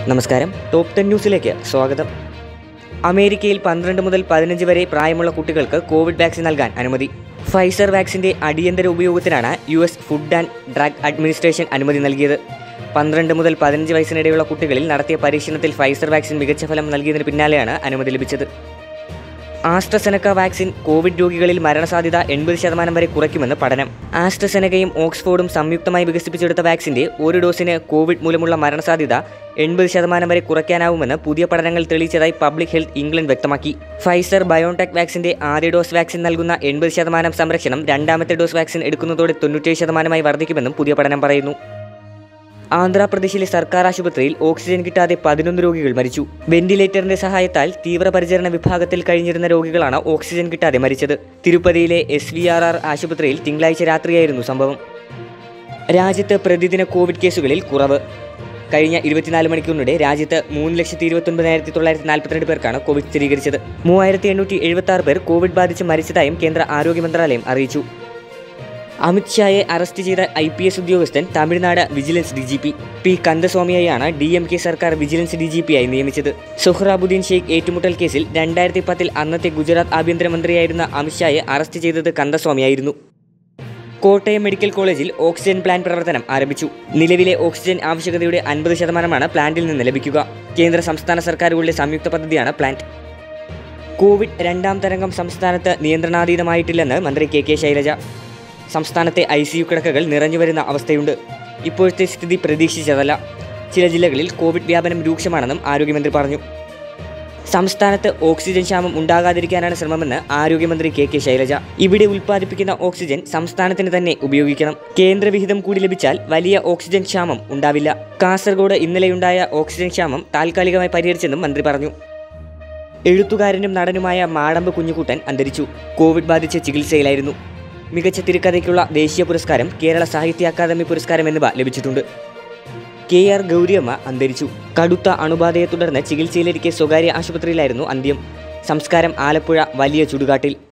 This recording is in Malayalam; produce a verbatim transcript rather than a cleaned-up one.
നമസ്കാരം, ടോപ്പ് ടെൻ ന്യൂസിലേക്ക് സ്വാഗതം. അമേരിക്കയിൽ പന്ത്രണ്ട് മുതൽ പതിനഞ്ച് വരെ പ്രായമുള്ള കുട്ടികൾക്ക് കോവിഡ് വാക്സിൻ നൽകാൻ അനുമതി. ഫൈസർ വാക്സിൻ്റെ അടിയന്തര ഉപയോഗത്തിനാണ് U S food and drug administration അനുമതി നൽകിയത്. പന്ത്രണ്ട് മുതൽ പതിനഞ്ച് വയസ്സിനിടെയുള്ള കുട്ടികളിൽ നടത്തിയ പരീക്ഷണത്തിൽ ഫൈസർ വാക്സിൻ മികച്ച ഫലം നൽകിയതിന് പിന്നാലെയാണ് അനുമതി ലഭിച്ചത്. ആസ്ട്രസെനക്ക വാക്സിൻ കോവിഡ് രോഗികളിൽ മരണസാധ്യത എൺപത് ശതമാനം വരെ കുറയ്ക്കുമെന്ന് പഠനം. ആസ്ട്രസെനക്കയും ഓക്സ്ഫോർഡും സംയുക്തമായി വികസിപ്പിച്ചെടുത്ത വാക്സിൻ്റെ ഒരു ഡോസിന് കോവിഡ് മൂലമുള്ള മരണസാധ്യത എൺപത് ശതമാനം വരെ കുറയ്ക്കാനാവുമെന്ന് പുതിയ പഠനങ്ങൾ തെളിയിച്ചതായി പബ്ലിക് ഹെൽത്ത് ഇംഗ്ലണ്ട് വ്യക്തമാക്കി. ഫൈസർ ബയോടെക് വാക്സിൻ്റെ ആദ്യ ഡോസ് വാക്സിൻ നൽകുന്ന എൺപത് ശതമാനം സംരക്ഷണം രണ്ടാമത്തെ ഡോസ് വാക്സിൻ എടുക്കുന്നതോടെ തൊണ്ണൂറ്റേഴ് ശതമാനമായി വർദ്ധിക്കുമെന്നും പുതിയ പഠനം പറയുന്നു. ആന്ധ്രാപ്രദേശിലെ സർക്കാർ ആശുപത്രിയിൽ ഓക്സിജൻ കിട്ടാതെ പതിനൊന്ന് രോഗികൾ മരിച്ചു. വെന്റിലേറ്ററിന്റെ സഹായത്താൽ തീവ്രപരിചരണ വിഭാഗത്തിൽ കഴിഞ്ഞിരുന്ന രോഗികളാണ് ഓക്സിജൻ കിട്ടാതെ മരിച്ചത്. തിരുപ്പതിയിലെ എസ് വി ആർ ആർ ആശുപത്രിയിൽ തിങ്കളാഴ്ച രാത്രിയായിരുന്നു സംഭവം. രാജ്യത്ത് പ്രതിദിന കോവിഡ് കേസുകളിൽ കുറവ്. കഴിഞ്ഞ ഇരുപത്തിനാല് മണിക്കൂറിനിടെ രാജ്യത്ത് മൂന്ന് ലക്ഷത്തി ഇരുപത്തൊൻപതിനായിരത്തി തൊള്ളായിരത്തി നാൽപ്പത്തിരണ്ട് പേർക്കാണ് കോവിഡ് സ്ഥിരീകരിച്ചത്. മൂവായിരത്തി എണ്ണൂറ്റി എഴുപത്തി ആറ് പേർ കോവിഡ് ബാധിച്ച് മരിച്ചതായും കേന്ദ്ര ആരോഗ്യ മന്ത്രാലയം അറിയിച്ചു. അമിത്ഷായെ അറസ്റ്റ് ചെയ്ത ഐ പി എസ് ഉദ്യോഗസ്ഥൻ Tamil Nadu vigilance D G P P കന്ദസ്വാമിയെയാണ് ഡി എം കെ സർക്കാർ വിജിലൻസ് ഡി ജി പി ആയി നിയമിച്ചത്. സുഹ്റാബുദ്ദീൻ ഷെയ്ഖ് ഏറ്റുമുട്ടൽ കേസിൽ രണ്ടായിരത്തി പത്തിൽ അന്നത്തെ ഗുജറാത്ത് ആഭ്യന്തരമന്ത്രിയായിരുന്ന അമിത്ഷായെ അറസ്റ്റ് ചെയ്തത് കന്ദസ്വാമിയായിരുന്നു. കോട്ടയം മെഡിക്കൽ കോളേജിൽ ഓക്സിജൻ പ്ലാന്റ് പ്രവർത്തനം ആരംഭിച്ചു. നിലവിലെ ഓക്സിജൻ ആവശ്യകതയുടെ അൻപത് ശതമാനമാണ് പ്ലാന്റിൽ നിന്ന് ലഭിക്കുക. കേന്ദ്ര സംസ്ഥാന സർക്കാരുകളുടെ സംയുക്ത പദ്ധതിയാണ് പ്ലാന്റ്. കോവിഡ് രണ്ടാം തരംഗം സംസ്ഥാനത്ത് നിയന്ത്രണാതീതമായിട്ടില്ലെന്ന് മന്ത്രി കെ കെ ശൈലജ. സംസ്ഥാനത്തെ ഐ സി യു കിടക്കകൾ നിറഞ്ഞുവരുന്ന അവസ്ഥയുണ്ട്. ഇപ്പോഴത്തെ സ്ഥിതി പ്രതീക്ഷിച്ചതല്ല. ചില ജില്ലകളിൽ കോവിഡ് വ്യാപനം രൂക്ഷമാണെന്നും ആരോഗ്യമന്ത്രി പറഞ്ഞു. സംസ്ഥാനത്ത് ഓക്സിജൻ ക്ഷാമം ഉണ്ടാകാതിരിക്കാനാണ് ശ്രമമെന്ന് ആരോഗ്യമന്ത്രി കെ കെ ശൈലജ. ഇവിടെ ഉൽപ്പാദിപ്പിക്കുന്ന ഓക്സിജൻ സംസ്ഥാനത്തിന് തന്നെ ഉപയോഗിക്കണം. കേന്ദ്രവിഹിതം കൂടി ലഭിച്ചാൽ വലിയ ഓക്സിജൻ ക്ഷാമം ഉണ്ടാവില്ല. കാസർഗോഡ് ഇന്നലെയുണ്ടായ ഓക്സിജൻ ക്ഷാമം താൽക്കാലികമായി പരിഹരിച്ചെന്നും മന്ത്രി പറഞ്ഞു. എഴുത്തുകാരനും നടനുമായ മാടമ്പ് കുഞ്ഞുകുട്ടൻ അന്തരിച്ചു. കോവിഡ് ബാധിച്ച് ചികിത്സയിലായിരുന്നു. മികച്ച തിരക്കഥയ്ക്കുള്ള ദേശീയ പുരസ്കാരം, കേരള സാഹിത്യ അക്കാദമി പുരസ്കാരം എന്നിവ ലഭിച്ചിട്ടുണ്ട്. കെ ആർ ഗൗരിയമ്മ അന്തരിച്ചു. കടുത്ത അണുബാധയെ തുടർന്ന് ചികിത്സയിലിരിക്കെ സ്വകാര്യ ആശുപത്രിയിലായിരുന്നു അന്ത്യം. സംസ്കാരം ആലപ്പുഴ വലിയ ചുടുകാട്ടിൽ.